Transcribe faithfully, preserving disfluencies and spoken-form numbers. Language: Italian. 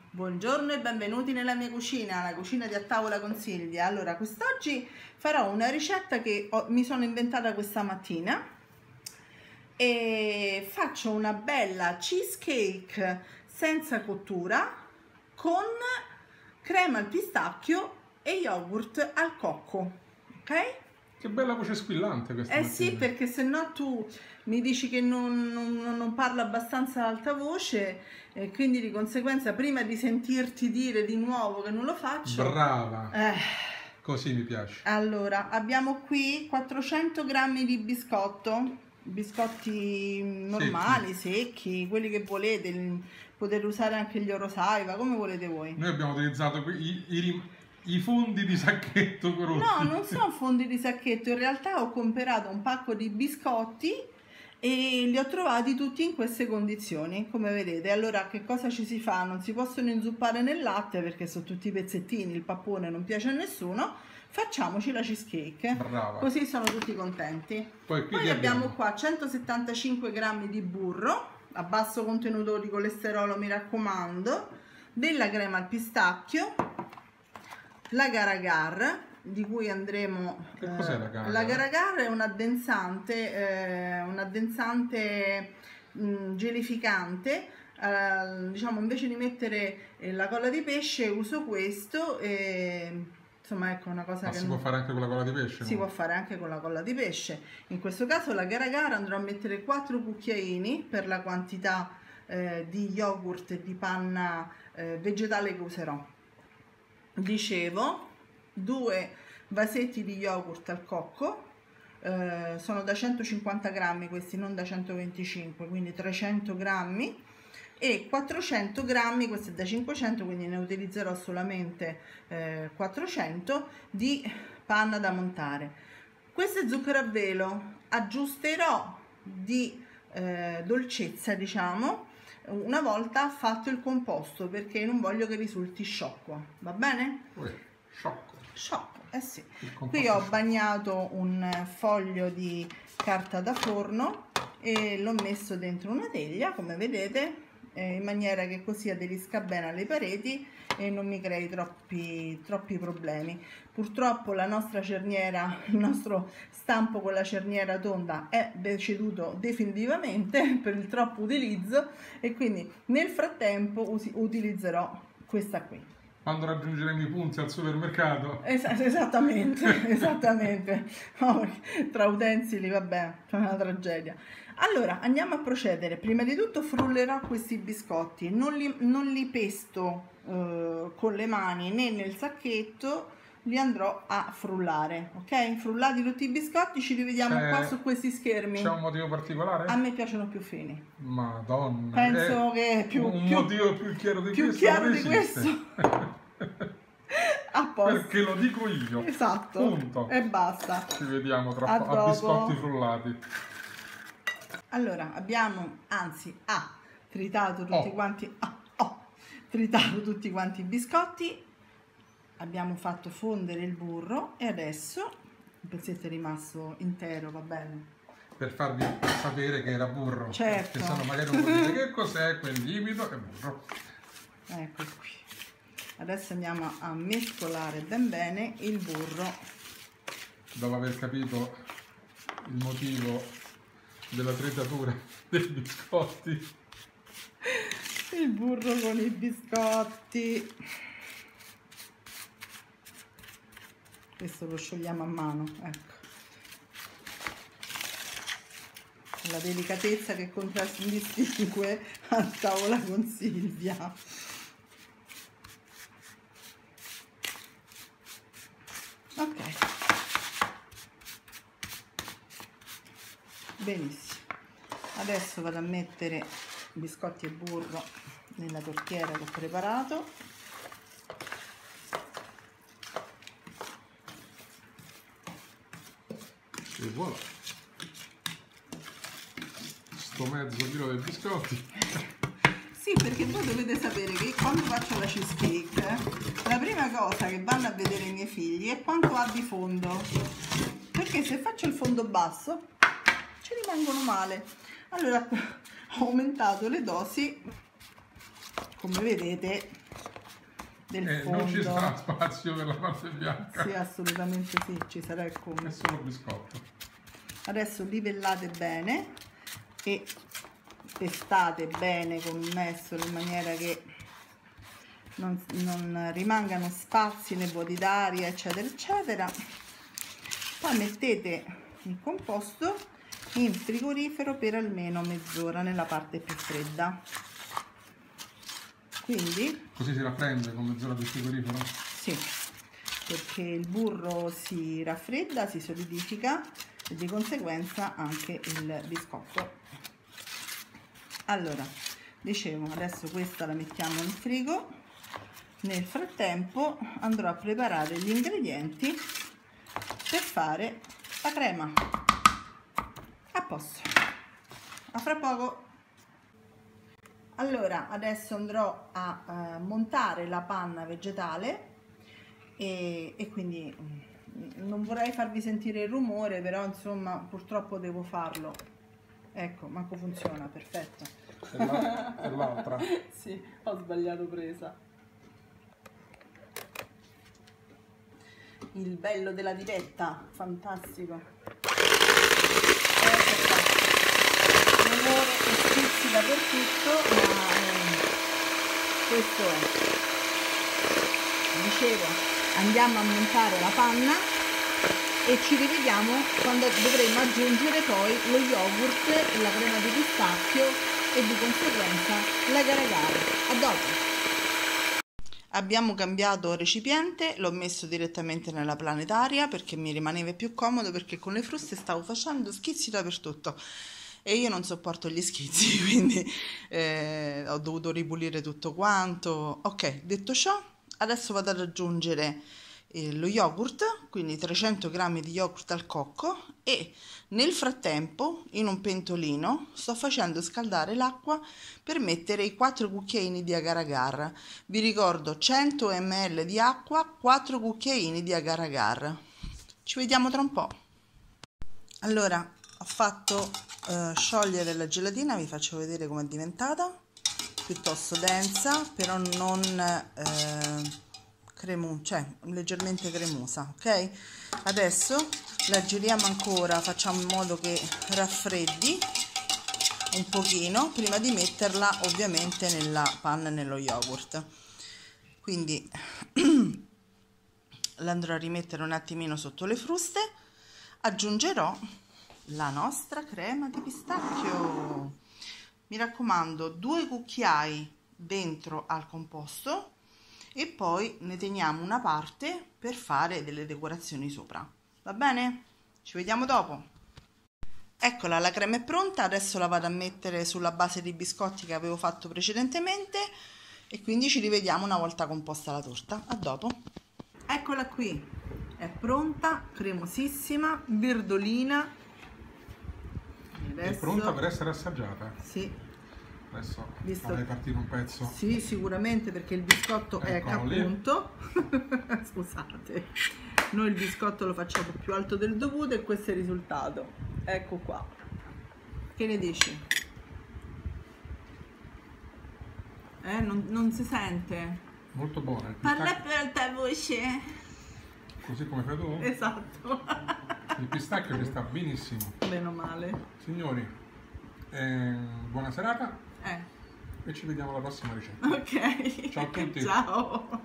Buongiorno e benvenuti nella mia cucina, la cucina di A Tavola con Silvia. Allora, quest'oggi farò una ricetta che ho, mi sono inventata questa mattina e faccio una bella cheesecake senza cottura con crema al pistacchio e yogurt al cocco, ok? Che bella voce squillante questa Eh mattina. sì, perché se no tu mi dici che non, non, non parlo abbastanza ad alta voce e quindi di conseguenza prima di sentirti dire di nuovo che non lo faccio... Brava! Eh, Così mi piace. allora, abbiamo qui quattrocento grammi di biscotto, biscotti normali, secchi, secchi quelli che volete, potete usare anche gli Orosaiva, come volete voi. Noi abbiamo utilizzato i, i, i fondi di sacchetto corrotti. No, non sono fondi di sacchetto, in realtà ho comprato un pacco di biscotti e li ho trovati tutti in queste condizioni, come vedete. Allora, che cosa ci si fa? Non si possono inzuppare nel latte perché sono tutti pezzettini, il pappone non piace a nessuno. Facciamoci la cheesecake. Brava. Così sono tutti contenti. Poi, qui Poi abbiamo? abbiamo qua centosettantacinque grammi di burro a basso contenuto di colesterolo, mi raccomando, della crema al pistacchio, l'agar-agar, di cui andremo... Che cos'è l'agar-agar? L'agar-agar è un addensante, eh, un addensante mh, gelificante. Eh, diciamo, invece di mettere eh, la colla di pesce uso questo e, insomma, ecco una cosa Ma che si non... può fare anche con la colla di pesce? Si no? può fare anche con la colla di pesce. In questo caso l'agar-agar andrò a mettere quattro cucchiaini per la quantità eh, di yogurt e di panna eh, vegetale che userò. Dicevo, due vasetti di yogurt al cocco, eh, sono da centocinquanta grammi questi, non da centoventicinque, quindi trecento grammi, e quattrocento grammi, questo è da cinquecento, quindi ne utilizzerò solamente eh, quattrocento di panna da montare. Questo è zucchero a velo, aggiusterò di eh, dolcezza, diciamo, una volta fatto il composto, perché non voglio che risulti sciocco, va bene? Uè, sciocco. Sciocco, eh sì. Qui ho bagnato un foglio di carta da forno e l'ho messo dentro una teglia, come vedete, eh, in maniera che così aderisca bene alle pareti e non mi crei troppi, troppi problemi. Purtroppo la nostra cerniera, il nostro stampo con la cerniera tonda è deceduto definitivamente per il troppo utilizzo e quindi nel frattempo usi, utilizzerò questa qui. Quando raggiungeremo i punti al supermercato. Es esattamente, esattamente. Oh, tra utensili, vabbè, è una tragedia. Allora, andiamo a procedere. Prima di tutto frullerò questi biscotti. Non li, non li pesto eh, con le mani né nel sacchetto, li andrò a frullare, ok? Frullati tutti i biscotti, ci rivediamo qua su questi schermi. C'è un motivo particolare? A me piacciono più fini. Madonna. Penso che più, un più, motivo più chiaro di più questo. Chiaro di questo. A posto. Perché lo dico io. Esatto. Punto. E basta. Ci vediamo tra a poco a biscotti frullati. Allora, abbiamo, anzi, ha tritato tutti oh. quanti, ah, oh, tritato tutti quanti i biscotti, abbiamo fatto fondere il burro e adesso un pezzetto è rimasto intero, va bene? Per farvi sapere che era burro. Certo. Perché sennò magari non vuol dire che cos'è, quel liquido è burro. Ecco qui. Adesso andiamo a mescolare ben bene il burro. Dopo aver capito il motivo della tritatura dei biscotti. Il burro con i biscotti. Questo lo sciogliamo a mano, ecco. La delicatezza che contraddistingue A Tavola con Silvia. Ok. Benissimo. Adesso vado a mettere biscotti e burro nella tortiera che ho preparato. E voilà. Sto mezzo chilo di biscotti. Sì, perché voi dovete sapere che quando faccio la cheesecake, la prima cosa che vanno a vedere i miei figli è quanto ha di fondo. Perché se faccio il fondo basso, ci rimangono male. Allora ho aumentato le dosi, come vedete, del eh, fondo. Non ci sarà spazio per la parte bianca. Sì, assolutamente sì, ci sarà il come. È solo biscotto. Adesso livellate bene e pestate bene con un mestolo in maniera che non, non rimangano spazi né vuoti d'aria, eccetera eccetera. Poi mettete il composto in frigorifero per almeno mezz'ora nella parte più fredda. Quindi così si rapprende con mezz'ora di frigorifero? Sì, perché il burro si raffredda, si solidifica e di conseguenza anche il biscotto. Allora, dicevo, adesso questa la mettiamo in frigo. Nel frattempo andrò a preparare gli ingredienti per fare la crema. A posto, a fra poco. Allora, adesso andrò a uh, montare la panna vegetale e, e quindi non vorrei farvi sentire il rumore, però insomma purtroppo devo farlo. Ecco, manco funziona, perfetto. È l'altra. Sì, ho sbagliato presa. Il bello della diretta, fantastico. Ecco qua. Rumore e schizzi dappertutto, ma eh, questo è. Dicevo, andiamo a montare la panna e ci rivediamo quando dovremo aggiungere poi lo yogurt, la crema di pistacchio e di conseguenza l'agar-agar. A dopo! Abbiamo cambiato recipiente, l'ho messo direttamente nella planetaria perché mi rimaneva più comodo, perché con le fruste stavo facendo schizzi dappertutto e io non sopporto gli schizzi, quindi eh, ho dovuto ripulire tutto quanto. Ok, detto ciò, adesso vado ad aggiungere eh, lo yogurt, quindi trecento grammi di yogurt al cocco, e nel frattempo in un pentolino sto facendo scaldare l'acqua per mettere i quattro cucchiaini di agar-agar. Vi ricordo cento millilitri di acqua, quattro cucchiaini di agar-agar. Ci vediamo tra un po'. Allora, ho fatto uh, sciogliere la gelatina, vi faccio vedere com'è diventata, piuttosto densa, però non eh, cremosa, cioè leggermente cremosa, ok? Adesso la giriamo ancora, facciamo in modo che raffreddi un pochino prima di metterla ovviamente nella panna e nello yogurt. Quindi la andrò a rimettere un attimino sotto le fruste, aggiungerò la nostra crema di pistacchio. Mi raccomando, due cucchiai dentro al composto e poi ne teniamo una parte per fare delle decorazioni sopra. Va bene? Ci vediamo dopo. Eccola, la crema è pronta, adesso la vado a mettere sulla base di biscotti che avevo fatto precedentemente e quindi ci rivediamo una volta composta la torta. A dopo. Eccola qui, è pronta, cremosissima, verdolina. Adesso... È pronta per essere assaggiata? Sì. Adesso Visto... farei partire un pezzo. Sì, sicuramente, perché il biscotto è appunto. Scusate, noi il biscotto lo facciamo più alto del dovuto e questo è il risultato. Ecco qua. Che ne dici? Eh, non, non si sente? Molto buona. Parla per alta voce. Così come fai tu? Esatto. Il pistacchio ci sta benissimo. Meno male. Signori, eh, buona serata. Eh. E ci vediamo alla prossima ricetta. Ok. Ciao a tutti. Ciao.